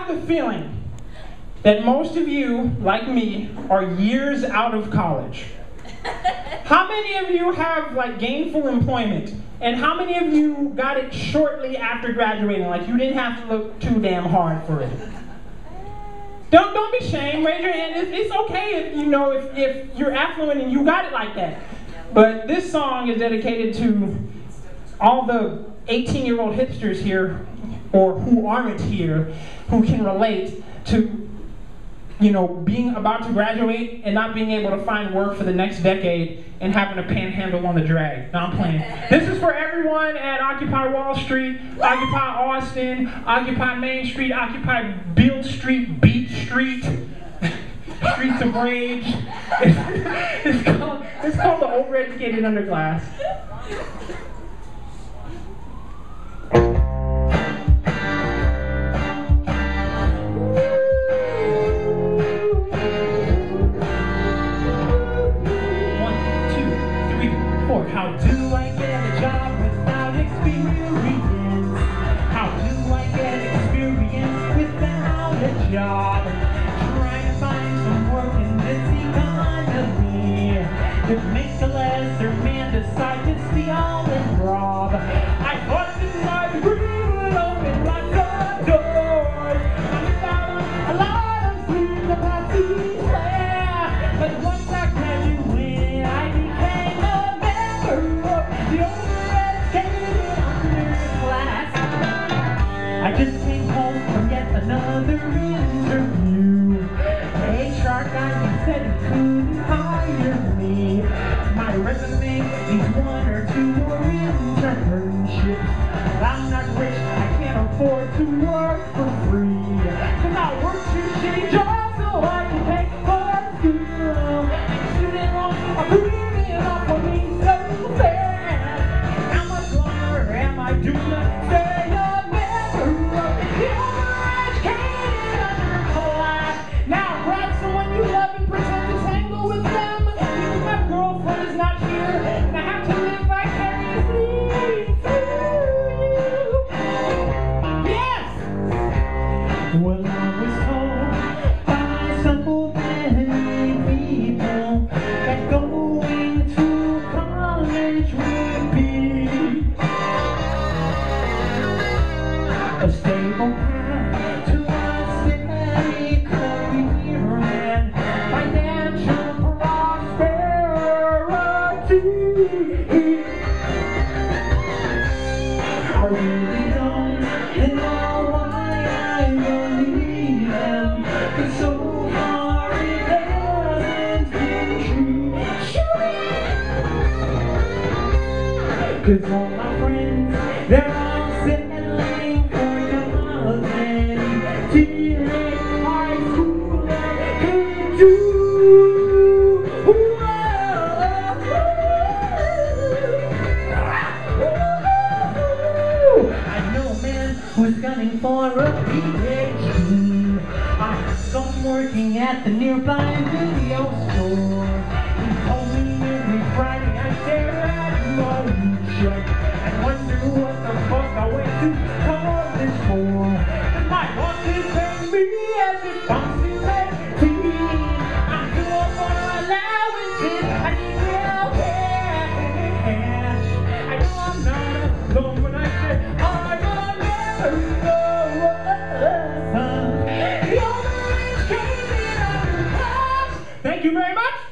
the feeling that most of you, like me, are years out of college. How many of you have like gainful employment? And how many of you got it shortly after graduating? Like you didn't have to look too damn hard for it. Don't be ashamed. Raise your hand. It's okay if you know if you're affluent and you got it like that. But this song is dedicated to all the 18-year-old hipsters here, or who aren't here, who can relate to, you know, being about to graduate and not being able to find work for the next decade and having a panhandle on the drag. No, I'm playing. This is for everyone at Occupy Wall Street, Occupy Austin, Occupy Main Street, Occupy Beale Street, Beach Street, Streets of Rage. It's called the Overeducated Underclass. How do I get a job without experience? How do I get experience without a job? Trying to find some work in this economy could make a lesser man decide to steal and rob. I thought that my degree would open lots of doors. I missed out on a lot of sweet capacities there, but once I graduated, I became the overeducated underclass. I just came home from yet another interview. HR guy said he couldn't hire me. My resume needs one or two more internships. I'm not rich, I can't afford to work for free. Cause I work two shitty jobs so I can pay for school. And student loans are premium up for me so fair. Am I doing to stay a member of the overeducated underclass? Now grab someone you love and pretend to tangle with them. Because my girlfriend is not here and I have to live vicariously through you. Yes! Well, I was told by some old-headed people that going to college would be a stable path to a steady career and financial prosperity. I really don't know why I believe them, but so far it hasn't been true. 'Cause all my friends, they're all settling for nothing. Teenage high school can do. I know a man who's gunning for a PhD. I saw him working at the nearby video store. He told me every Friday I stare at my check and wonder what the fuck I went to college for. And my boss is paying me as if I'm still 18. I'm too old for allowances. I need real cash. I know I'm not alone when I say I'm a member of the overeducated underclass. Thank you very much.